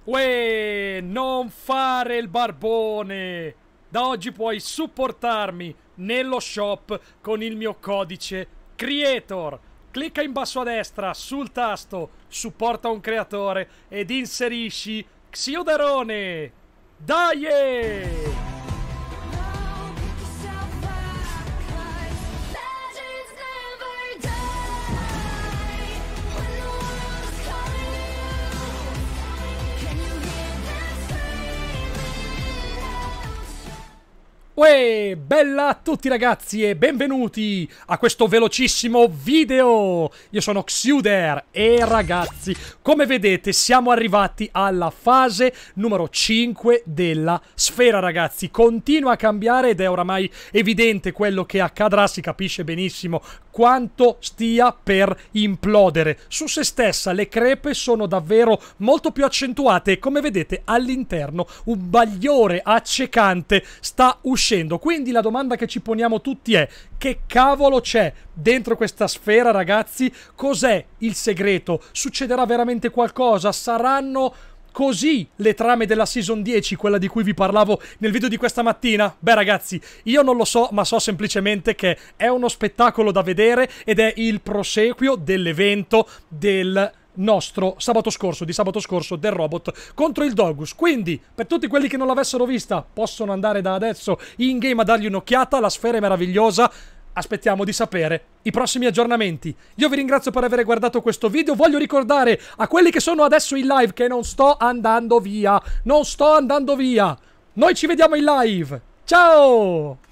Uè, non fare il barbone! Da oggi puoi supportarmi nello shop con il mio codice CREATOR. Clicca in basso a destra sul tasto supporta un creatore ed inserisci Xiuderone. Dai! Uè, bella a tutti ragazzi e benvenuti a questo velocissimo video. Io sono Xiuder e ragazzi, come vedete siamo arrivati alla fase numero 5 della sfera ragazzi. Continua a cambiare ed è oramai evidente quello che accadrà, si capisce benissimo quanto stia per implodere su se stessa. Le crepe sono davvero molto più accentuate e come vedete all'interno un bagliore accecante sta uscendo. Quindi la domanda che ci poniamo tutti è: che cavolo c'è dentro questa sfera ragazzi? Cos'è il segreto? Succederà veramente qualcosa? Saranno così le trame della Season 10, quella di cui vi parlavo nel video di questa mattina? Beh ragazzi, io non lo so, ma so semplicemente che è uno spettacolo da vedere ed è il proseguio dell'evento del nostro sabato scorso del robot contro il Dogus. Quindi per tutti quelli che non l'avessero vista possono andare da adesso in game a dargli un'occhiata. La sfera è meravigliosa. Aspettiamo di sapere i prossimi aggiornamenti. Io vi ringrazio per aver guardato questo video. Voglio ricordare a quelli che sono adesso in live che non sto andando via. Non sto andando via. Noi ci vediamo in live. Ciao!